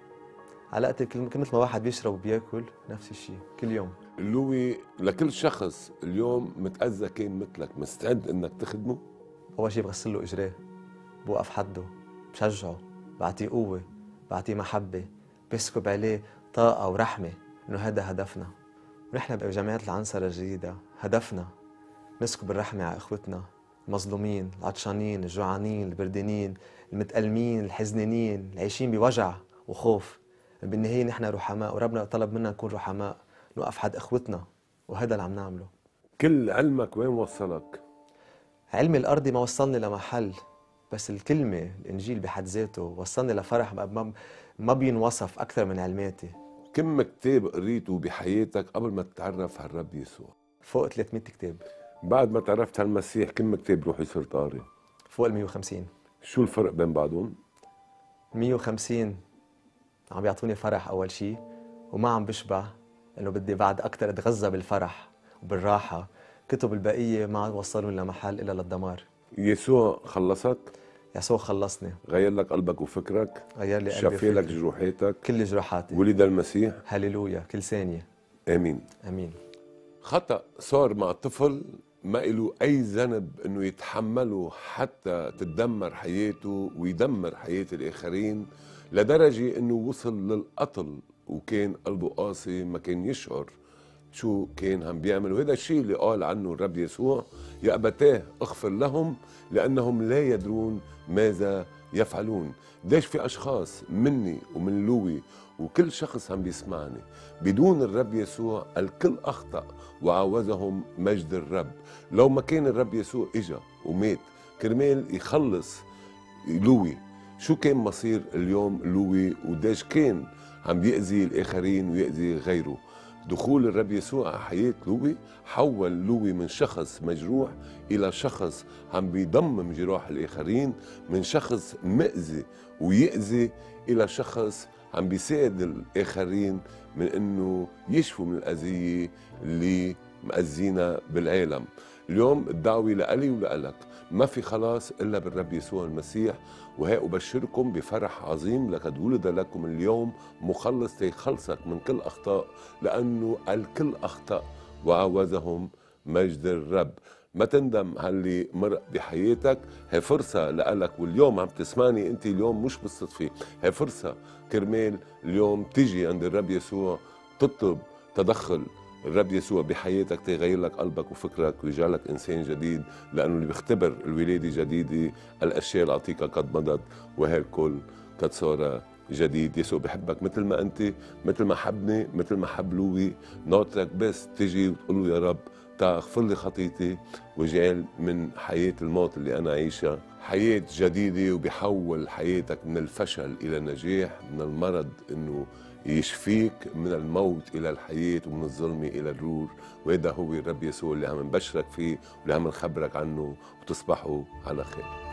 E: علاقتي مثل ما واحد بيشرب وبياكل نفس الشيء كل يوم.
A: لوي لكل شخص اليوم متأذى كان مثلك مستعد انك تخدمه؟
E: اول شيء بغسل له اجريه، بوقف حده، بشجعه، بعطيه قوه، بعطيه محبه، بسكب عليه طاقه ورحمه انه هذا هدفنا. ونحن بجمعيه العنصره الجديده هدفنا نسكب الرحمه على اخوتنا المظلومين، العطشانين، الجوعانين، البردانين، المتألمين، الحزنانين، العايشين بوجع وخوف. بالنهايه نحن رحماء، وربنا طلب منا نكون رحماء، نوقف حد اخوتنا، وهذا اللي عم نعمله.
A: كل علمك وين وصلك؟
E: علمي الارضي ما وصلني لمحل، بس الكلمه الانجيل بحد ذاته وصلني لفرح ما ما بينوصف اكثر من علماتي.
A: كم كتاب قريته بحياتك قبل ما تتعرف على الرب يسوع؟
E: فوق ثلاثمية كتاب.
A: بعد ما تعرفت على المسيح كم كتاب روحي صرت قاري؟
E: فوق ال مية وخمسين.
A: شو الفرق بين بعضهم؟
E: مية وخمسين عم بيعطوني فرح اول شيء، وما عم بشبع انه بدي بعد اكثر اتغذى بالفرح وبالراحه. كتب البقيه ما عم وصلوني لمحل الا للدمار.
A: يسوع خلصك؟
E: يسوع خلصني،
A: غير لك قلبك وفكرك،
E: غير لي قلبي
A: شفي لك
E: وفكري.
A: جروحاتك،
E: كل جروحاتي.
A: ولد المسيح.
E: هللويا كل ثانيه.
A: امين
E: امين.
A: خطأ صار مع طفل ما له أي ذنب إنه يتحمله حتى تتدمر حياته ويدمر حياة الآخرين، لدرجة إنه وصل للقتل وكان قلبه قاسي، ما كان يشعر شو كان عم بيعمل. وهذا الشيء اللي قال عنه الرب يسوع: يا أبتاه اغفر لهم لأنهم لا يدرون ماذا يفعلون. ليش في أشخاص مني ومن لوي وكل شخص عم بيسمعني بدون الرب يسوع الكل أخطأ وعوزهم مجد الرب. لو ما كان الرب يسوع إجا ومات كرمال يخلص لوي، شو كان مصير اليوم لوي؟ وديش كان عم بيأذي الآخرين ويأذي غيره. دخول الرب يسوع على حياة لوي حول لوي من شخص مجروح إلى شخص عم بيضمم جراح الآخرين، من شخص مأذي ويأذي إلى شخص عم بيساعد الآخرين من إنه يشفوا من الأذية اللي مأذينا بالعالم. اليوم الدعوة لألي ولألك، ما في خلاص إلا بالرب يسوع المسيح. وهي أبشركم بفرح عظيم، لقد ولد لكم اليوم مخلص يخلصك من كل أخطاء، لأنه الكل أخطأ وعوزهم مجد الرب. ما تندم على اللي مر بحياتك، هي فرصة لألك. واليوم عم تسمعني أنت اليوم مش بالصدفة، هي فرصة كرمال اليوم تيجي عند الرب يسوع تطلب تدخل الرب يسوع بحياتك تغير لك قلبك وفكرك ويجعلك إنسان جديد، لأنه اللي بيختبر الولادة جديدة الأشياء العتيقة قد مضت وهالكل قد صار جديد. يسوع بحبك مثل ما أنت، مثل ما حبني، مثل ما حب لوي. ناطرك بس تيجي وتقول له: يا رب تعال اغفر لي خطيتي واجعل من حياة الموت اللي أنا عايشها حياة جديدة، وبيحول حياتك من الفشل إلى النجاح، من المرض إنه يشفيك، من الموت إلى الحياة، ومن الظلمة إلى النور. وهذا هو الرب يسوع اللي عم نبشرك فيه واللي عم نخبرك عنه، وتصبحوا على خير.